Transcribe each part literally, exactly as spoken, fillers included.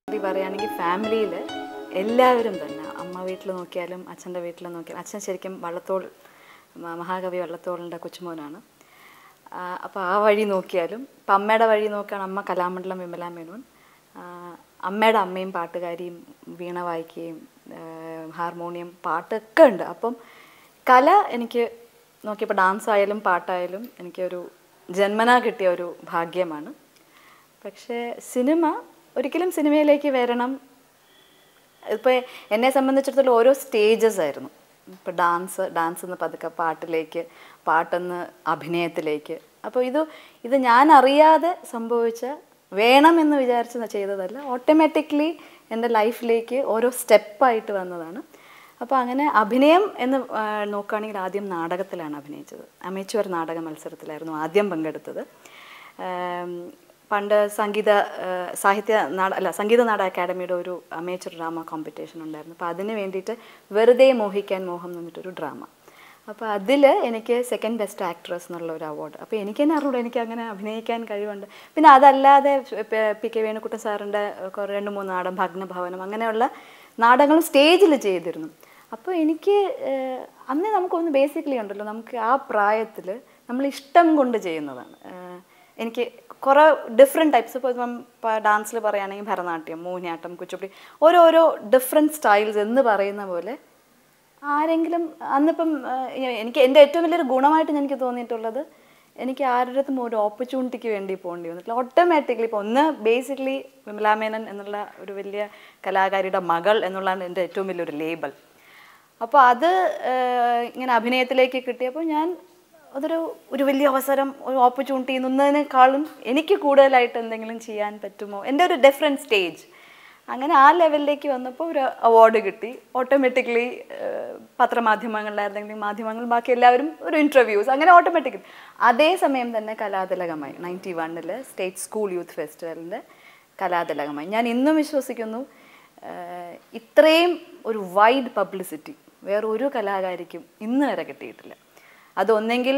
പറയുകയാണെങ്കിൽ ഫാമിലിയിൽ എല്ലാവരും തന്നെ അമ്മ വീട്ടിൽ നോക്കിയാലും അച്ഛൻ്റെ വീട്ടിൽ നോക്കിയാലും അച്ഛൻ ശരിക്കും വള്ളത്തോൾ മഹാകവി വള്ളത്തോളിൻ്റെ കൊച്ചുമോനാണ്. അപ്പോൾ ആ വഴി നോക്കിയാലും ഇപ്പം അമ്മയുടെ വഴി നോക്കുകയാണ് അമ്മ കലാമണ്ഡലം വിമല മേനോൻ. അമ്മയുടെ അമ്മയും പാട്ടുകാരിയും വീണ വായിക്കുകയും ഹാർമോണിയം പാട്ടൊക്കെ ഉണ്ട്. അപ്പം കല എനിക്ക് നോക്കിയപ്പോൾ ഡാൻസ് ആയാലും പാട്ടായാലും എനിക്കൊരു ജന്മനാ കിട്ടിയ ഒരു ഭാഗ്യമാണ്. പക്ഷേ സിനിമ ഒരിക്കലും സിനിമയിലേക്ക് വരണം ഇപ്പോൾ എന്നെ സംബന്ധിച്ചിടത്തോളം ഓരോ സ്റ്റേജസ് ആയിരുന്നു. ഇപ്പോൾ ഡാൻസ് ഡാൻസ് എന്ന് പതുക്കെ പാട്ടിലേക്ക്, പാട്ടെന്ന് അഭിനയത്തിലേക്ക്. അപ്പോൾ ഇത് ഇത് ഞാൻ അറിയാതെ സംഭവിച്ച വേണമെന്ന് വിചാരിച്ച് ചെയ്തതല്ല, ഓട്ടോമാറ്റിക്കലി എൻ്റെ ലൈഫിലേക്ക് ഓരോ സ്റ്റെപ്പായിട്ട് വന്നതാണ്. അപ്പോൾ അങ്ങനെ അഭിനയം എന്ന് നോക്കുകയാണെങ്കിൽ ആദ്യം നാടകത്തിലാണ് അഭിനയിച്ചത്. അമേച്വർ നാടക മത്സരത്തിലായിരുന്നു ആദ്യം പങ്കെടുത്തത്. പണ്ട് സംഗീത സാഹിത്യ നാട അല്ല സംഗീത നാടക അക്കാഡമിയുടെ ഒരു അമേച്വർ ഡ്രാമ കോമ്പറ്റീഷൻ ഉണ്ടായിരുന്നു. അപ്പോൾ അതിന് വേണ്ടിയിട്ട് വെറുതെ മോഹിക്കാൻ മോഹം എന്ന് പറഞ്ഞിട്ടൊരു ഡ്രാമ. അപ്പോൾ അതിൽ എനിക്ക് സെക്കൻഡ് ബെസ്റ്റ് ആക്ട്രസ് എന്നുള്ള ഒരു അവാർഡ്. അപ്പോൾ എനിക്ക് തന്നെ അറിഞ്ഞൂടെ എനിക്ക് അങ്ങനെ അഭിനയിക്കാൻ കഴിവുണ്ട്. പിന്നെ അതല്ലാതെ പി കെ വേണുക്കുട്ടൻ സാറിൻ്റെ കുറേ രണ്ട് മൂന്ന് നാടകം, ഭഗ്നഭവനം, അങ്ങനെയുള്ള നാടകങ്ങളും സ്റ്റേജിൽ ചെയ്തിരുന്നു. അപ്പോൾ എനിക്ക് അന്ന് നമുക്കൊന്ന് ബേസിക്കലി ഉണ്ടല്ലോ, നമുക്ക് ആ പ്രായത്തിൽ നമ്മൾ ഇഷ്ടം കൊണ്ട് ചെയ്യുന്നതാണ്. എനിക്ക് കുറേ ഡിഫറെൻറ്റ് ടൈപ്സ്, ഇപ്പോൾ ഇപ്പം ഡാൻസിൽ പറയുകയാണെങ്കിൽ ഭരതനാട്യം, മോഹിനിയാട്ടം, കുച്ചിപ്പുടി, ഓരോരോ ഡിഫറെൻറ്റ് സ്റ്റൈൽസ് എന്ന് പറയുന്ന പോലെ ആരെങ്കിലും അന്നിപ്പം എനിക്ക് എൻ്റെ ഏറ്റവും വലിയൊരു ഗുണമായിട്ട് എനിക്ക് തോന്നിയിട്ടുള്ളത് എനിക്ക് ആരുടെ അടുത്തും ഒരു ഓപ്പർച്യൂണിറ്റിക്ക് വേണ്ടി പോകേണ്ടി വന്നിട്ടില്ല. ഓട്ടോമാറ്റിക്കലി ഇപ്പോൾ ഒന്ന് ബേസിക്കലി വിമല മേനൻ എന്നുള്ള ഒരു വലിയ കലാകാരിയുടെ മകൾ എന്നുള്ളതാണ് എൻ്റെ ഏറ്റവും വലിയൊരു ലേബൽ. അപ്പോൾ അത് ഇങ്ങനെ അഭിനയത്തിലേക്ക് കിട്ടിയപ്പോൾ ഞാൻ അതൊരു ഒരു വലിയ അവസരം, ഒരു ഓപ്പർച്യൂണിറ്റി എന്നതിനേക്കാളും എനിക്ക് കൂടുതലായിട്ട് എന്തെങ്കിലും ചെയ്യാൻ പറ്റുമോ, എൻ്റെ ഒരു ഡിഫറെൻറ്റ് സ്റ്റേജ്. അങ്ങനെ ആ ലെവലിലേക്ക് വന്നപ്പോൾ ഒരു അവാർഡ് കിട്ടി. ഓട്ടോമാറ്റിക്കലി പത്രമാധ്യമങ്ങളിലായിരുന്നെങ്കിലും മാധ്യമങ്ങൾ ബാക്കി എല്ലാവരും ഒരു ഇൻ്റർവ്യൂസ്, അങ്ങനെ ഓട്ടോമാറ്റിക്കലി. അതേസമയം തന്നെ കലാതിലകമായി നയൻറ്റി വണ്ണിൽ സ്റ്റേറ്റ് സ്കൂൾ യൂത്ത് ഫെസ്റ്റിവലിൻ്റെ കലാതിലകമായി. ഞാൻ ഇന്നും വിശ്വസിക്കുന്നു ഇത്രയും ഒരു വൈഡ് പബ്ലിസിറ്റി വേറെ ഒരു കലാകാരിക്കും ഇന്ന് വരെ കിട്ടിയിട്ടില്ല. അതൊന്നെങ്കിൽ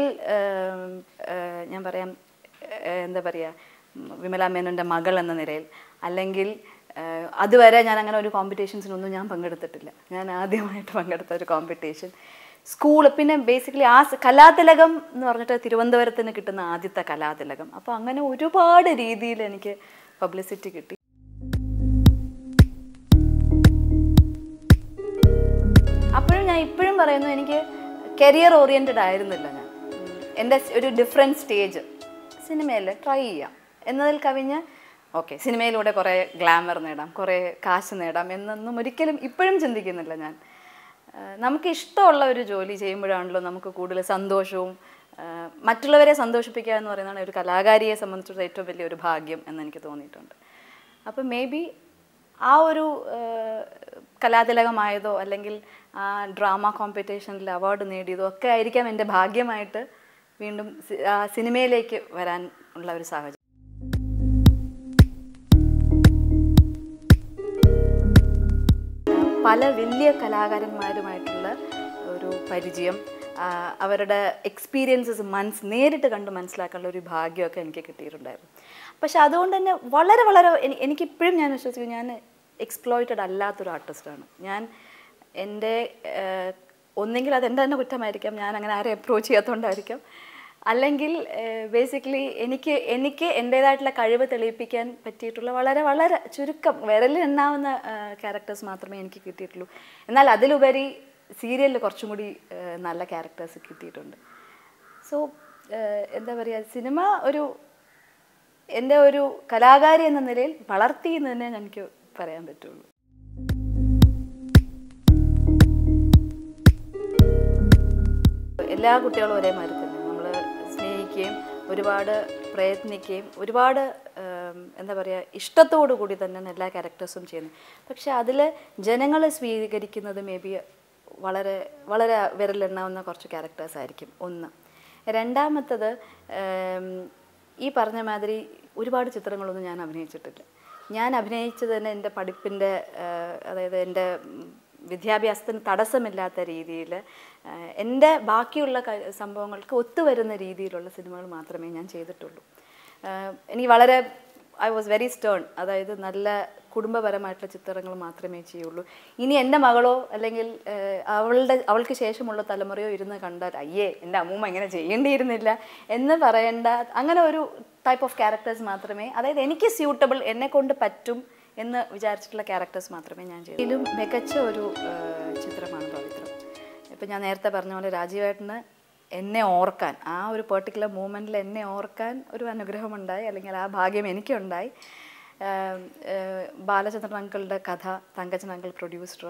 ഞാൻ പറയാം എന്താ പറയുക വിമല മേനോൻ്റെ മകൾ എന്ന നിലയിൽ, അല്ലെങ്കിൽ അതുവരെ ഞാൻ അങ്ങനെ ഒരു കോമ്പറ്റീഷൻസിനൊന്നും ഞാൻ പങ്കെടുത്തിട്ടില്ല. ഞാൻ ആദ്യമായിട്ട് പങ്കെടുത്ത ഒരു കോമ്പറ്റീഷൻ സ്കൂൾ. പിന്നെ ബേസിക്കലി ആ കലാതിലകം എന്ന് പറഞ്ഞിട്ട് തിരുവനന്തപുരത്തിന് കിട്ടുന്ന ആദ്യത്തെ കലാതിലകം. അപ്പോൾ അങ്ങനെ ഒരുപാട് രീതിയിൽ എനിക്ക് പബ്ലിസിറ്റി കിട്ടി. അപ്പോഴും ഞാൻ ഇപ്പോഴും പറയുന്നു എനിക്ക് കരിയർ ഓറിയൻറ്റഡ് ആയിരുന്നില്ല ഞാൻ. എൻ്റെ ഒരു ഡിഫറെൻറ്റ് സ്റ്റേജ് സിനിമയിൽ ട്രൈ ചെയ്യാം എന്നതിൽ കവിഞ്ഞ് ഓക്കെ സിനിമയിലൂടെ കുറേ ഗ്ലാമർ നേടാം, കുറേ കാശ് നേടാം എന്നൊന്നും ഒരിക്കലും ഇപ്പോഴും ചിന്തിക്കുന്നില്ല ഞാൻ. നമുക്ക് ഇഷ്ടമുള്ള ഒരു ജോലി ചെയ്യുമ്പോഴാണല്ലോ നമുക്ക് കൂടുതൽ സന്തോഷവും മറ്റുള്ളവരെ സന്തോഷിപ്പിക്കുക എന്ന് പറയുന്നതാണ് ഒരു കലാകാരിയെ സംബന്ധിച്ചിടത്തോളം ഏറ്റവും വലിയൊരു ഭാഗ്യം എന്നെനിക്ക് തോന്നിയിട്ടുണ്ട്. അപ്പം മേ ബി ആ ഒരു കലാതിലകമായതോ അല്ലെങ്കിൽ ആ ഡ്രാമ കോമ്പറ്റീഷനിൽ അവാർഡ് നേടിയതോ ഒക്കെ ആയിരിക്കാം എൻ്റെ ഭാഗ്യമായിട്ട് വീണ്ടും സിനിമയിലേക്ക് വരാൻ ഉള്ള ഒരു സാഹചര്യം. പല വലിയ കലാകാരന്മാരുമായിട്ടുള്ള ഒരു പരിചയം, അവരുടെ എക്സ്പീരിയൻസസ് മനസ്സ് നേരിട്ട് കണ്ട് മനസ്സിലാക്കാനുള്ള ഒരു ഭാഗ്യമൊക്കെ എനിക്ക് കിട്ടിയിട്ടുണ്ടായിരുന്നു. പക്ഷെ അതുകൊണ്ട് തന്നെ വളരെ വളരെ എനിക്കിപ്പോഴും ഞാൻ വിശ്വസിക്കും ഞാൻ എക്സ്പ്ലോയിറ്റഡ് അല്ലാത്തൊരു ആർട്ടിസ്റ്റാണ് ഞാൻ. എൻ്റെ ഒന്നെങ്കിൽ അതെൻ്റെ തന്നെ കുറ്റമായിരിക്കാം, ഞാൻ അങ്ങനെ ആരെ അപ്രോച്ച് ചെയ്യാത്തതുകൊണ്ടായിരിക്കാം, അല്ലെങ്കിൽ ബേസിക്കലി എനിക്ക് എനിക്ക് എൻ്റേതായിട്ടുള്ള കഴിവ് തെളിയിപ്പിക്കാൻ പറ്റിയിട്ടുള്ള വളരെ വളരെ ചുരുക്കം വിരലിൽ എണ്ണാവുന്ന ക്യാരക്ടേഴ്സ് മാത്രമേ എനിക്ക് കിട്ടിയിട്ടുള്ളൂ. എന്നാൽ അതിലുപരി സീരിയലിൽ കുറച്ചും കൂടി നല്ല ക്യാരക്ടേഴ്സ് കിട്ടിയിട്ടുണ്ട്. സോ എന്താ പറയുക, സിനിമ ഒരു എൻ്റെ ഒരു കലാകാരി എന്ന നിലയിൽ വളർത്തി എന്ന് തന്നെ എനിക്ക് പറയാൻ പറ്റുള്ളൂ. എല്ലാ കുട്ടികളും ഒരേ മാതിരി തന്നെ നമ്മൾ സ്നേഹിക്കുകയും ഒരുപാട് പ്രയത്നിക്കുകയും ഒരുപാട് എന്താ പറയുക ഇഷ്ടത്തോടു കൂടി തന്നെ എല്ലാ ക്യാരക്ടേഴ്സും ചെയ്യുന്നത്. പക്ഷെ അതിൽ ജനങ്ങൾ സ്വീകരിക്കുന്നത് മേ ബി വളരെ വളരെ വിരലെണ്ണാവുന്ന കുറച്ച് ക്യാരക്ടേഴ്സ് ആയിരിക്കും ഒന്ന്. രണ്ടാമത്തത് ഈ പറഞ്ഞ മാതിരി ഒരുപാട് ചിത്രങ്ങളൊന്നും ഞാൻ അഭിനയിച്ചിട്ടില്ല. ഞാൻ അഭിനയിച്ചത് തന്നെ എൻ്റെ പഠിപ്പിൻ്റെ അതായത് എൻ്റെ വിദ്യാഭ്യാസത്തിന് തടസ്സമില്ലാത്ത രീതിയിൽ എൻ്റെ ബാക്കിയുള്ള സംഭവങ്ങൾക്ക് ഒത്തുവരുന്ന രീതിയിലുള്ള സിനിമകൾ മാത്രമേ ഞാൻ ചെയ്തിട്ടുള്ളൂ. എനിക്ക് വളരെ ഐ വാസ് വെരി സ്റ്റേൺ. അതായത് നല്ല കുടുംബപരമായിട്ടുള്ള ചിത്രങ്ങൾ മാത്രമേ ചെയ്യുള്ളൂ. ഇനി എൻ്റെ മകളോ അല്ലെങ്കിൽ അവളുടെ അവൾക്ക് ശേഷമുള്ള തലമുറയോ ഇരുന്ന് കണ്ടാൽ അയ്യേ എൻ്റെ അമ്മൂമ്മ ഇങ്ങനെ ചെയ്യേണ്ടിയിരുന്നില്ല എന്ന് പറയേണ്ട അങ്ങനെ ഒരു ടൈപ്പ് ഓഫ് ക്യാരക്ടേഴ്സ് മാത്രമേ, അതായത് എനിക്ക് സ്യൂട്ടബിൾ, എന്നെ കൊണ്ട് പറ്റും എന്ന് വിചാരിച്ചിട്ടുള്ള ക്യാരക്ടേഴ്സ് മാത്രമേ ഞാൻ ചെയ്യൂ. ഇതിലും മികച്ച ഒരു ചിത്രമാണ് പവിത്രം. ഇപ്പം ഞാൻ നേരത്തെ പറഞ്ഞ പോലെ രാജീവേട്ടന് എന്നെ ഓർക്കാൻ, ആ ഒരു പെർട്ടിക്കുലർ മൂമെൻറ്റിൽ എന്നെ ഓർക്കാൻ ഒരു അനുഗ്രഹമുണ്ടായി, അല്ലെങ്കിൽ ആ ഭാഗ്യം എനിക്കുണ്ടായി. ബാലചന്ദ്രൻ അങ്കിളുടെ കഥ, തങ്കച്ചൻ അങ്കിൾ പ്രൊഡ്യൂസർ,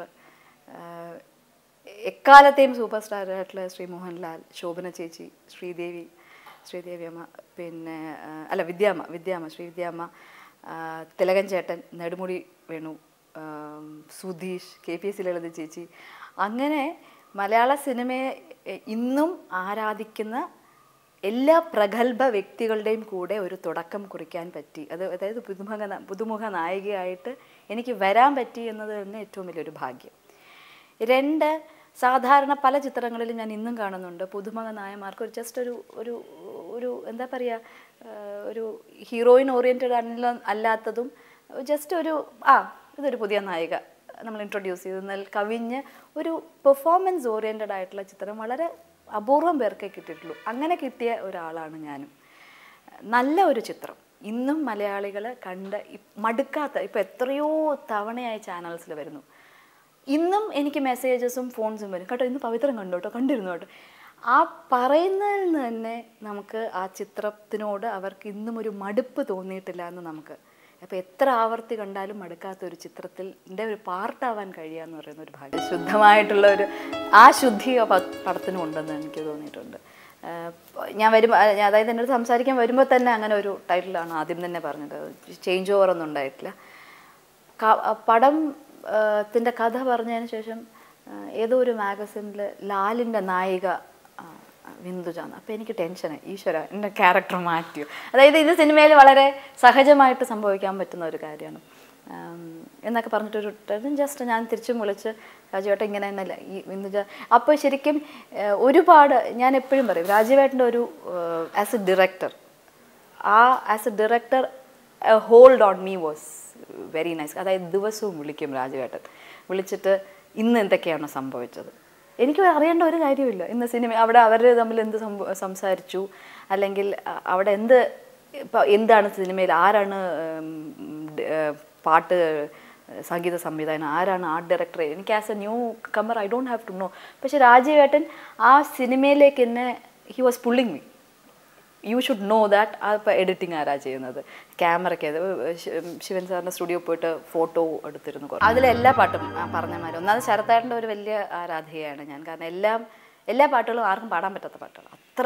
എക്കാലത്തെയും സൂപ്പർ സ്റ്റാറായിട്ടുള്ള ശ്രീ മോഹൻലാൽ, ശോഭന ചേച്ചി, ശ്രീദേവി ശ്രീദേവി അമ്മ, പിന്നെ അല്ല വിദ്യാമ്മ വിദ്യാമ്മ ശ്രീ വിദ്യാമ്മ, തിലകൻ ചേട്ടൻ, Nedumudi Venu, Sudheesh, K P S C Lalitha ചേച്ചി, അങ്ങനെ മലയാള സിനിമയെ ഇന്നും ആരാധിക്കുന്ന എല്ലാ പ്രഗത്ഭ വ്യക്തികളുടെയും കൂടെ ഒരു തുടക്കം കുറിക്കാൻ പറ്റി. അത് അതായത് പുതുമുഖ പുതുമുഖ നായികയായിട്ട് എനിക്ക് വരാൻ പറ്റി എന്നത് തന്നെ ഏറ്റവും വലിയൊരു ഭാഗ്യം. രണ്ട്, സാധാരണ പല ചിത്രങ്ങളിലും ഞാൻ ഇന്നും കാണുന്നുണ്ട് പുതുമുഖ നായകന്മാർക്ക് ഒരു ജസ്റ്റ് ഒരു ഒരു ഒരു എന്താ പറയുക, ഒരു ഹീറോയിൻ ഓറിയൻറ്റഡ് അല്ല അല്ലാത്തതും ജസ്റ്റ് ഒരു ആ ഇതൊരു പുതിയ നായിക നമ്മൾ ഇൻട്രൊഡ്യൂസ് ചെയ്തെന്നാൽ കവിഞ്ഞ് ഒരു പെർഫോമൻസ് ഓറിയൻറ്റഡ് ആയിട്ടുള്ള ചിത്രം വളരെ അപൂർവം പേർക്കേ കിട്ടിയിട്ടുള്ളൂ. അങ്ങനെ കിട്ടിയ ഒരാളാണ് ഞാനും. നല്ല ഒരു ചിത്രം ഇന്നും മലയാളികൾ കണ്ട് മടുക്കാത്ത, ഇപ്പോൾ എത്രയോ തവണയായി ചാനൽസിൽ വരുന്നു, ഇന്നും എനിക്ക് മെസ്സേജസും ഫോൺസും വരും കേട്ടോ, ഇന്ന് പവിത്രം കണ്ടു കേട്ടോ, കണ്ടിരുന്നു കേട്ടോ. ആ പറയുന്നതിൽ നിന്ന് തന്നെ നമുക്ക് ആ ചിത്രത്തിനോട് അവർക്ക് ഇന്നും ഒരു മടുപ്പ് തോന്നിയിട്ടില്ല എന്ന് നമുക്ക്, അപ്പോൾ എത്ര ആവർത്തി കണ്ടാലും മടുക്കാത്ത ഒരു ചിത്രത്തിൽ എൻ്റെ ഒരു പാർട്ടാവാൻ കഴിയുക എന്ന് പറയുന്ന ഒരു ഭാഗ്യം. ശുദ്ധമായിട്ടുള്ള ഒരു ആ ശുദ്ധി പടത്തിനും ഉണ്ടെന്ന് എനിക്ക് തോന്നിയിട്ടുണ്ട്. ഞാൻ വരുമ്പോൾ, അതായത് എൻ്റെ അടുത്ത് സംസാരിക്കാൻ വരുമ്പോൾ തന്നെ അങ്ങനെ ഒരു ടൈറ്റിലാണ് ആദ്യം തന്നെ പറഞ്ഞത്. ചേഞ്ച് ഓവർ ഒന്നും ഉണ്ടായിട്ടില്ല. പടം ത്തിൻ്റെ കഥ പറഞ്ഞതിന് ശേഷം ഏതോ ഒരു മാഗസിനിൽ ലാലിൻ്റെ നായിക വിന്ദുജ, അപ്പോൾ എനിക്ക് ടെൻഷനായി, ഈശ്വര എൻ്റെ ക്യാരക്ടർ മാറ്റിയോ. അതായത് ഇത് സിനിമയിൽ വളരെ സഹജമായിട്ട് സംഭവിക്കാൻ പറ്റുന്ന ഒരു കാര്യമാണ് എന്നൊക്കെ പറഞ്ഞിട്ടൊരു ജസ്റ്റ് ഞാൻ തിരിച്ചും വിളിച്ച് രാജീവേട്ടൻ ഇങ്ങനെ തന്നെയല്ല ഈ വിന്ദുജ. അപ്പോൾ ശരിക്കും ഒരുപാട് ഞാൻ എപ്പോഴും പറയും രാജീവേട്ടൻ്റെ ഒരു ആസ് എ ഡയറക്ടർ, ആ as a director hold on me was very nice. അതായത് ദിവസവും വിളിക്കും രാജീവേട്ടൻ, വിളിച്ചിട്ട് ഇന്ന് എന്തൊക്കെയാണോ സംഭവിച്ചത്, എനിക്ക് അറിയേണ്ട ഒരു കാര്യമില്ല. ഇന്ന് സിനിമ അവിടെ അവർ തമ്മിൽ എന്ത് സംസാരിച്ചു, അല്ലെങ്കിൽ അവിടെ എന്ത് ഇപ്പോൾ എന്താണ് സിനിമയിൽ, ആരാണ് പാട്ട് സംഗീത സംവിധാനം, ആരാണ് ആർട്ട് ഡയറക്ടർ, എനിക്ക് as a new comer I don't have to know. പക്ഷെ രാജീവേട്ടൻ ആ സിനിമയിലേക്ക് എന്നെ he was pulling me, you should know that. ആ ഇപ്പോൾ എഡിറ്റിംഗ് ആരാ ചെയ്യുന്നത്, ക്യാമറയ്ക്ക് ശിവൻ സാറിൻ്റെ സ്റ്റുഡിയോ പോയിട്ട് ഫോട്ടോ എടുത്തിരുന്നു. അതിലെല്ലാ പാട്ടും പറഞ്ഞ മാതിരി ഒന്നാമത് ശരത്തേട്ടൻ്റെ ഒരു വലിയ ആരാധികയാണ് ഞാൻ. കാരണം എല്ലാം എല്ലാ പാട്ടുകളും ആർക്കും പാടാൻ പറ്റാത്ത പാട്ടുകൾ, അത്ര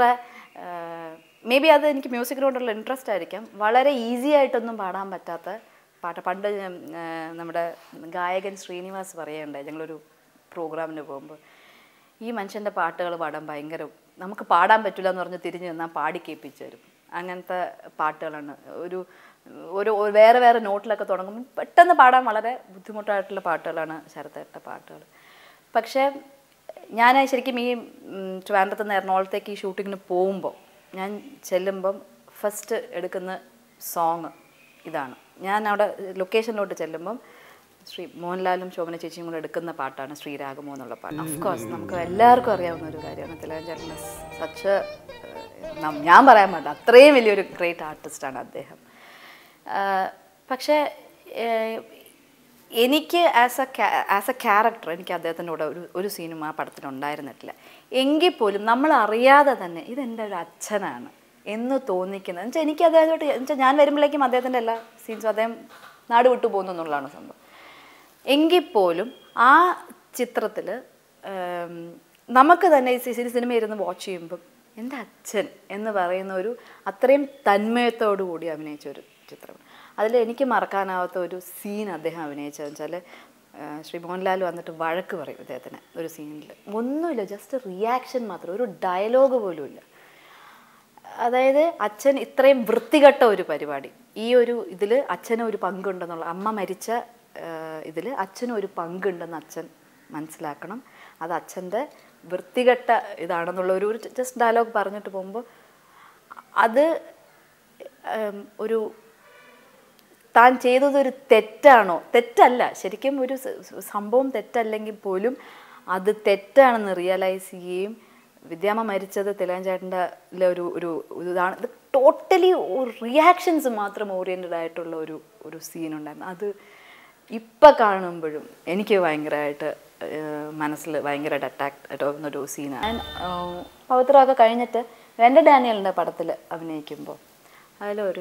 മേ ബി അത് എനിക്ക് മ്യൂസിക്കിനോടുള്ള ഇൻട്രസ്റ്റ് ആയിരിക്കാം, വളരെ ഈസി ആയിട്ടൊന്നും പാടാൻ പറ്റാത്ത പാട്ട്. പണ്ട് നമ്മുടെ ഗായകൻ ശ്രീനിവാസ് പറയുകയുണ്ടായി, ഞങ്ങളൊരു പ്രോഗ്രാമിന് പോകുമ്പോൾ, ഈ മനുഷ്യൻ്റെ പാട്ടുകൾ പാടാൻ ഭയങ്കര, നമുക്ക് പാടാൻ പറ്റില്ല എന്ന് പറഞ്ഞ് തിരിഞ്ഞ് നിന്നാൽ പാടി കേൾപ്പിച്ചു തരും. അങ്ങനത്തെ പാട്ടുകളാണ്. ഒരു ഒരു വേറെ വേറെ നോട്ടിലൊക്കെ തുടങ്ങുമ്പോൾ പെട്ടെന്ന് പാടാൻ വളരെ ബുദ്ധിമുട്ടായിട്ടുള്ള പാട്ടുകളാണ് ശരത്തേട്ട പാട്ടുകൾ. പക്ഷേ ഞാൻ ശരിക്കും ഈ ട്രിവാൻഡ്രത്ത് നിന്ന് എറണാകുളത്തേക്ക് ഈ ഷൂട്ടിങ്ങിന് പോകുമ്പോൾ ഞാൻ ചെല്ലുമ്പം ഫസ്റ്റ് എടുക്കുന്ന സോങ് ഇതാണ്. ഞാൻ അവിടെ ലൊക്കേഷനിലോട്ട് ചെല്ലുമ്പം ശ്രീ മോഹൻലാലും ശോഭന ചേച്ചിയും കൂടെ എടുക്കുന്ന പാട്ടാണ് ശ്രീരാഗമോ എന്നുള്ള പാട്ട്. ഓഫ്കോഴ്സ് നമുക്ക് എല്ലാവർക്കും അറിയാവുന്ന ഒരു കാര്യമാണ്. തിലകൻ ചേട്ടൻ സച്ച്, ഞാൻ പറയാൻ പാടില്ല, അത്രയും വലിയൊരു ഗ്രേറ്റ് ആർട്ടിസ്റ്റാണ് അദ്ദേഹം. പക്ഷേ എനിക്ക് as a as a character എനിക്ക് അദ്ദേഹത്തിൻ്റെ കൂടെ ഒരു ഒരു സീനും ആ പടത്തിനുണ്ടായിരുന്നിട്ടില്ല. എങ്കിൽ പോലും നമ്മൾ അറിയാതെ തന്നെ ഇതെൻ്റെ ഒരു അച്ഛനാണ് എന്ന് തോന്നിക്കുന്നത് എന്നുവെച്ചാൽ എനിക്ക് അദ്ദേഹത്തോട്ട് എന്നുവെച്ചാൽ ഞാൻ വരുമ്പോഴേക്കും അദ്ദേഹത്തിൻ്റെ എല്ലാ സീൻസും അദ്ദേഹം നാട് വിട്ടു പോകുന്നു എന്നുള്ളതാണ് സംഭവം. എങ്കിൽ പോലും ആ ചിത്രത്തിൽ നമുക്ക് തന്നെ ഈ സിനിമ ഇരുന്ന് വാച്ച് ചെയ്യുമ്പം എൻ്റെ അച്ഛൻ എന്ന് പറയുന്ന ഒരു അത്രയും തന്മയത്തോടു കൂടി അഭിനയിച്ച ഒരു ചിത്രമാണ്. അതിൽ എനിക്ക് മറക്കാനാവാത്ത ഒരു സീൻ അദ്ദേഹം അഭിനയിച്ചതെന്ന് വെച്ചാൽ ശ്രീ മോഹൻലാൽ വന്നിട്ട് വഴക്ക് പറയും അദ്ദേഹത്തിന് ഒരു സീനിൽ. ഒന്നുമില്ല, ജസ്റ്റ് റിയാക്ഷൻ മാത്രം, ഒരു ഡയലോഗ് പോലും ഇല്ല. അതായത് അച്ഛൻ ഇത്രയും വൃത്തികെട്ട ഒരു പരിപാടി, ഈ ഒരു ഇതിൽ അച്ഛന് ഒരു പങ്കുണ്ടെന്നുള്ള, അമ്മ മരിച്ച ഇതിൽ അച്ഛനും ഒരു പങ്കുണ്ടെന്ന് അച്ഛൻ മനസ്സിലാക്കണം, അത് അച്ഛൻ്റെ വൃത്തികെട്ട ഇതാണെന്നുള്ള ഒരു ഒരു ജസ്റ്റ് ഡയലോഗ് പറഞ്ഞിട്ട് പോകുമ്പോൾ അത് ഒരു താൻ ചെയ്തതൊരു തെറ്റാണോ, തെറ്റല്ല, ശരിക്കും ഒരു സംഭവം തെറ്റല്ലെങ്കിൽ പോലും അത് തെറ്റാണെന്ന് റിയലൈസ് ചെയ്യുകയും, വിദ്യാമ്മ മരിച്ചത് തിലകഞ്ചേട്ടൻ്റെ ഒരു ഒരു ഇതാണ്, ഇത് ടോട്ടലി റിയാക്ഷൻസ് മാത്രം ഓറിയൻറ്റഡ് ആയിട്ടുള്ള ഒരു ഒരു സീനുണ്ടായിരുന്നു. അത് ഇപ്പം കാണുമ്പോഴും എനിക്ക് ഭയങ്കരമായിട്ട് മനസ്സിൽ ഭയങ്കരമായിട്ട് അറ്റാക്ട് ആവുന്നൊരു സീനാണ്. ഞാൻ പവിത്രമൊക്കെ കഴിഞ്ഞിട്ട് രണ്ട് ഡാനിയലിൻ്റെ പടത്തിൽ അഭിനയിക്കുമ്പോൾ അതിലൊരു,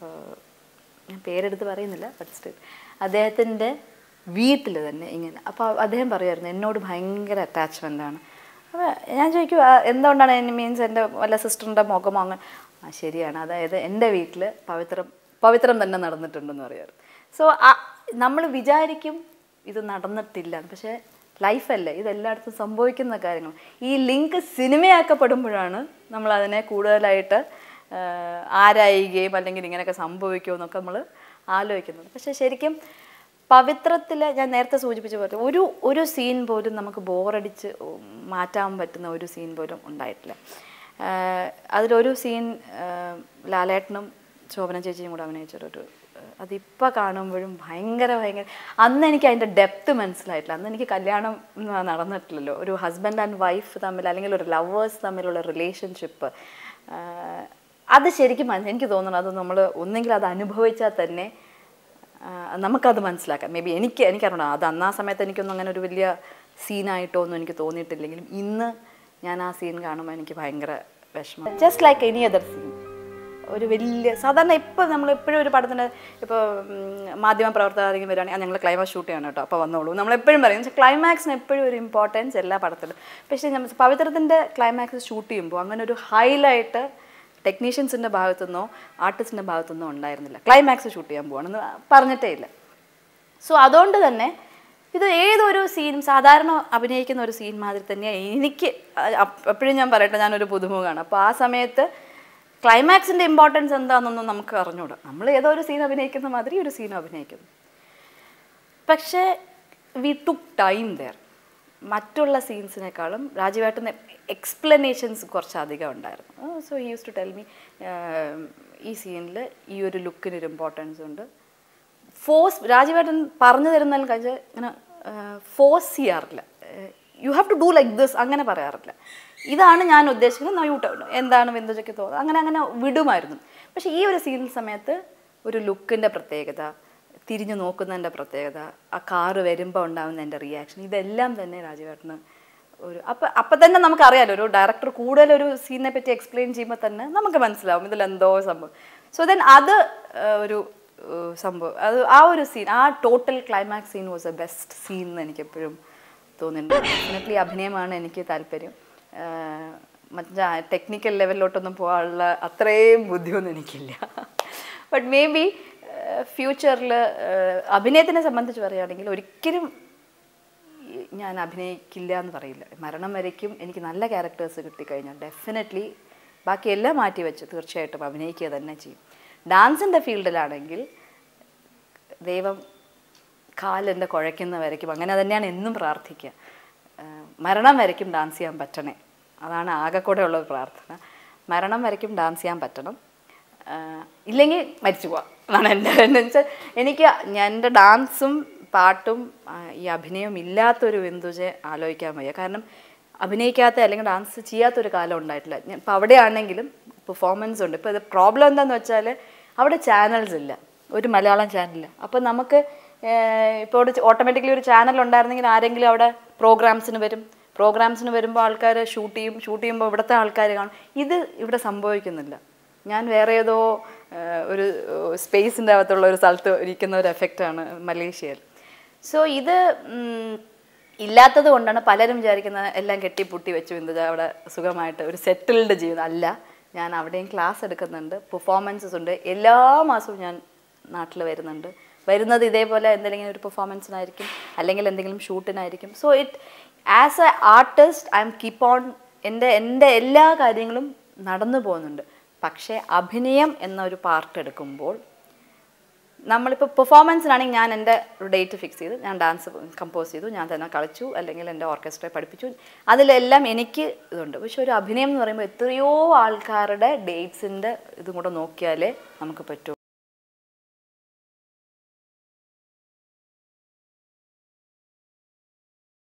ഞാൻ പേരെടുത്ത് പറയുന്നില്ല, ബട്ട് സ്റ്റിൽ അദ്ദേഹത്തിൻ്റെ വീട്ടിൽ തന്നെ ഇങ്ങനെ, അപ്പോൾ അദ്ദേഹം പറയുമായിരുന്നു എന്നോട് ഭയങ്കര അറ്റാച്ച്മെൻ്റാണ്. അപ്പോൾ ഞാൻ ചോദിക്കും എന്തുകൊണ്ടാണ്, എന്നെ മീൻസ് എൻ്റെ വല്ല സിസ്റ്ററിൻ്റെ മുഖമോ അങ്ങനെ. ആ ശരിയാണ്, അതായത് എൻ്റെ വീട്ടിൽ പവിത്രം പവിത്രം തന്നെ നടന്നിട്ടുണ്ടെന്ന് പറയാറ്. സോ നമ്മൾ വിചാരിക്കും ഇത് നടന്നിട്ടില്ല, പക്ഷേ ലൈഫല്ലേ, ഇതെല്ലായിടത്തും സംഭവിക്കുന്ന കാര്യങ്ങൾ. ഈ ലിങ്ക് സിനിമയാക്കപ്പെടുമ്പോഴാണ് നമ്മളതിനെ കൂടുതലായിട്ട് ആരായുകയും അല്ലെങ്കിൽ ഇങ്ങനെയൊക്കെ സംഭവിക്കുമോ എന്നൊക്കെ നമ്മൾ ആലോചിക്കുന്നത്. പക്ഷേ ശരിക്കും പവിത്രത്തിൽ ഞാൻ നേരത്തെ സൂചിപ്പിച്ച പോലെ ഒരു ഒരു സീൻ പോലും നമുക്ക് ബോറടിച്ച് മാറ്റാൻ പറ്റുന്ന ഒരു സീൻ പോലും ഉണ്ടായിട്ടില്ല. അതിലൊരു സീൻ ലാലേട്ടനും ശോഭന ചേച്ചിയും കൂടെ അഭിനയിച്ചൊരു, അതിപ്പോൾ കാണുമ്പോഴും ഭയങ്കര ഭയങ്കര, അന്ന് എനിക്ക് അതിൻ്റെ ഡെപ്ത് മനസ്സിലായിട്ടില്ല. അന്ന് എനിക്ക് കല്യാണം നടന്നിട്ടില്ലല്ലോ. ഒരു ഹസ്ബൻഡ് ആൻഡ് വൈഫ് തമ്മിൽ അല്ലെങ്കിൽ ഒരു ലവേഴ്സ് തമ്മിലുള്ള റിലേഷൻഷിപ്പ്, അത് ശരിക്കും എനിക്ക് തോന്നുന്നു അത് നമ്മൾ ഒന്നെങ്കിൽ അത് അനുഭവിച്ചാൽ തന്നെ നമുക്കത് മനസ്സിലാക്കാം. മേ ബി എനിക്ക് എനിക്കറിയണം, അത് അന്ന് ആ സമയത്ത് എനിക്കൊന്നും അങ്ങനെ ഒരു വലിയ സീനായിട്ടോ ഒന്നും എനിക്ക് തോന്നിയിട്ടില്ലെങ്കിലും ഇന്ന് ഞാൻ ആ സീൻ കാണുമ്പോൾ എനിക്ക് ഭയങ്കര വിഷമം. Just like any other scene, ഒരു വലിയ സാധാരണ ഇപ്പോൾ നമ്മൾ എപ്പോഴും ഒരു പടത്തിന് ഇപ്പോൾ മാധ്യമ പ്രവർത്തകരെങ്കിലും വരികയാണെങ്കിൽ ഞങ്ങൾ ക്ലൈമാക്സ് ഷൂട്ട് ചെയ്യണം കേട്ടോ അപ്പോൾ വന്നോളൂ നമ്മളെപ്പോഴും പറയും. പക്ഷേ ക്ലൈമാക്സിന് എപ്പോഴും ഒരു ഇമ്പോർട്ടൻസ് എല്ലാ പടത്തിലും. പക്ഷേ നമ്മൾ പവിത്രത്തിൻ്റെ ക്ലൈമാക്സ് ഷൂട്ട് ചെയ്യുമ്പോൾ അങ്ങനെ ഒരു ഹൈലൈറ്റ് ടെക്നീഷ്യൻസിൻ്റെ ഭാഗത്തുനിന്നോ ആർട്ടിസ്റ്റിൻ്റെ ഭാഗത്തുനിന്നോ ഉണ്ടായിരുന്നില്ല. ക്ലൈമാക്സ് ഷൂട്ട് ചെയ്യാൻ പോകണമെന്ന് പറഞ്ഞിട്ടേ ഇല്ല. സോ അതുകൊണ്ട് തന്നെ ഇത് ഏതൊരു സീനും സാധാരണ അഭിനയിക്കുന്ന ഒരു സീൻ മാതിരി തന്നെയാണ് എനിക്ക് എപ്പോഴും ഞാൻ പറയട്ടെ, ഞാനൊരു പുതുമുഖമാണ്. അപ്പോൾ ആ സമയത്ത് ക്ലൈമാക്സിൻ്റെ ഇമ്പോർട്ടൻസ് എന്താണെന്നൊന്നും നമുക്ക് അറിഞ്ഞൂടാ. നമ്മൾ ഏതോ ഒരു സീൻ അഭിനയിക്കുന്ന മാതിരി ഒരു സീൻ അഭിനയിക്കുന്നു. പക്ഷേ വി ടുക്ക് ടൈം ദെയർ. മറ്റുള്ള സീൻസിനേക്കാളും രാജീവേട്ടന് എക്സ്പ്ലനേഷൻസ് കുറച്ചധികം ഉണ്ടായിരുന്നു. So he use to tell me ഈ സീനിൽ ഈ ഒരു ലുക്കിനൊരു ഇമ്പോർട്ടൻസ് ഉണ്ട്. ഫോഴ്സ് രാജീവേട്ടൻ പറഞ്ഞു തരുന്നതിന് കഴിഞ്ഞാൽ ഇങ്ങനെ ഫോഴ്സ് ചെയ്യാറില്ല. You have to do like this അങ്ങനെ പറയാറില്ല. ഇതാണ് ഞാൻ ഉദ്ദേശിക്കുന്നത്, യു എന്താണ് വിന്ദുജയ്ക്ക് തോന്നുന്നത് അങ്ങനെ അങ്ങനെ വിടുമായിരുന്നു. പക്ഷേ ഈ ഒരു സീൻ സമയത്ത് ഒരു ലുക്കിൻ്റെ പ്രത്യേകത, തിരിഞ്ഞു നോക്കുന്നതിൻ്റെ പ്രത്യേകത, ആ കാറ് വരുമ്പോൾ ഉണ്ടാകുന്ന എൻ്റെ റിയാക്ഷൻ, ഇതെല്ലാം തന്നെ രാജീവേട്ടന് ഒരു അപ്പം അപ്പം തന്നെ നമുക്കറിയാമല്ലോ, ഒരു ഡയറക്ടർ കൂടുതലൊരു സീനിനെ പറ്റി എക്സ്പ്ലെയിൻ ചെയ്യുമ്പോൾ തന്നെ നമുക്ക് മനസ്സിലാവും ഇതിലെന്തോ സംഭവം. സോ ദെൻ അത് ഒരു സംഭവം, അത് ആ ഒരു സീൻ, ആ total climax scene was a best scene എന്ന് എനിക്കെപ്പോഴും തോന്നിയിട്ടുണ്ട്. ഡെഫിനറ്റ്ലി അഭിനയമാണ് എനിക്ക് താല്പര്യം. മറ്റേ ടെക്നിക്കൽ ലെവലിലോട്ടൊന്നും പോകാനുള്ള അത്രയും ബുദ്ധിയൊന്നും എനിക്കില്ല. ബട്ട് മേ ബി ഫ്യൂച്ചറിൽ അഭിനയത്തിനെ സംബന്ധിച്ച് പറയുകയാണെങ്കിൽ ഒരിക്കലും ഞാൻ അഭിനയിക്കില്ല എന്ന് പറയില്ല. മരണം വരയ്ക്കും എനിക്ക് നല്ല ക്യാരക്ടേഴ്സ് കിട്ടിക്കഴിഞ്ഞാൽ ഡെഫിനറ്റ്ലി ബാക്കിയെല്ലാം മാറ്റി വെച്ച് തീർച്ചയായിട്ടും അഭിനയിക്കുക തന്നെ ചെയ്യും. ഡാൻസിൻ്റെ ഫീൽഡിലാണെങ്കിൽ ദൈവം കാലെൻ്റെ കുഴയ്ക്കുന്ന വരയ്ക്കും, അങ്ങനെ തന്നെയാണ് എന്നും പ്രാർത്ഥിക്കുക. മരണം വരയ്ക്കും ഡാൻസ് ചെയ്യാൻ പറ്റണേ, അതാണ് ആകെ കൂടെ ഉള്ള പ്രാർത്ഥന. മരണം വരയ്ക്കും ഡാൻസ് ചെയ്യാൻ പറ്റണം, ഇല്ലെങ്കിൽ മരിച്ചു പോവാം എന്നാണ് എൻ്റെ. എന്ന് വെച്ചാൽ എനിക്ക് എൻ്റെ ഡാൻസും പാട്ടും ഈ അഭിനയവും ഇല്ലാത്തൊരു വിന്ദുജയെ ആലോചിക്കാൻ വയ്യ. കാരണം അഭിനയിക്കാത്ത അല്ലെങ്കിൽ ഡാൻസ് ചെയ്യാത്തൊരു കാലം ഉണ്ടായിട്ടില്ല. ഞാൻ ഇപ്പോൾ അവിടെയാണെങ്കിലും പെർഫോമൻസ് ഉണ്ട്. ഇപ്പോൾ ഇത് പ്രോബ്ലം എന്താണെന്ന് വെച്ചാൽ അവിടെ ചാനൽസ് ഇല്ല, ഒരു മലയാളം ചാനലില്ല. അപ്പോൾ നമുക്ക് ഇപ്പോൾ ഇവിടെ ഓട്ടോമാറ്റിക്കലി ഒരു ചാനൽ ഉണ്ടായിരുന്നെങ്കിൽ ആരെങ്കിലും അവിടെ പ്രോഗ്രാംസിന് വരും, പ്രോഗ്രാംസിന് വരുമ്പോൾ ആൾക്കാർ ഷൂട്ട് ചെയ്യും, ഷൂട്ട് ചെയ്യുമ്പോൾ ഇവിടുത്തെ ആൾക്കാർ കാണും. ഇത് ഇവിടെ സംഭവിക്കുന്നില്ല. ഞാൻ വേറെ ഏതോ ഒരു സ്പേസിൻ്റെ അകത്തുള്ള ഒരു സ്ഥലത്ത് ഇരിക്കുന്ന ഒരു എഫക്റ്റാണ് മലേഷ്യയിൽ. സോ ഇത് ഇല്ലാത്തത് കൊണ്ടാണ് പലരും വിചാരിക്കുന്നത് എല്ലാം കെട്ടിപ്പൂട്ടി വെച്ചു വിന്ദുജ അവിടെ സുഖമായിട്ട് ഒരു സെറ്റിൽഡ് ജീവിതം. അല്ല, ഞാൻ അവിടെയും ക്ലാസ് എടുക്കുന്നുണ്ട്, പെർഫോമൻസസ് ഉണ്ട്. എല്ലാ മാസവും ഞാൻ നാട്ടിൽ വരുന്നുണ്ട്. വരുന്നത് ഇതേപോലെ എന്തെങ്കിലും ഒരു പെർഫോമൻസിനായിരിക്കും അല്ലെങ്കിൽ എന്തെങ്കിലും ഷൂട്ടിനായിരിക്കും. So it as a artist I am keep on, എൻ്റെ എൻ്റെ എല്ലാ കാര്യങ്ങളും നടന്നു പോകുന്നുണ്ട്. പക്ഷേ അഭിനയം എന്നൊരു പാർട്ട് എടുക്കുമ്പോൾ നമ്മളിപ്പോൾ പെർഫോമൻസിനാണെങ്കിൽ ഞാൻ എൻ്റെ ഒരു ഡേറ്റ് ഫിക്സ് ചെയ്ത് ഞാൻ ഡാൻസ് കമ്പോസ് ചെയ്തു, ഞാൻ തന്നെ കളിച്ചു, അല്ലെങ്കിൽ എൻ്റെ ഓർക്കസ്ട്രയെ പഠിപ്പിച്ചു, അതിലെല്ലാം എനിക്ക് ഇതുണ്ട്. പക്ഷെ ഒരു അഭിനയം എന്ന് പറയുമ്പോൾ എത്രയോ ആൾക്കാരുടെ ഡേറ്റ്സിൻ്റെ ഇതും കൂടെ നോക്കിയാലേ നമുക്ക് പറ്റൂ.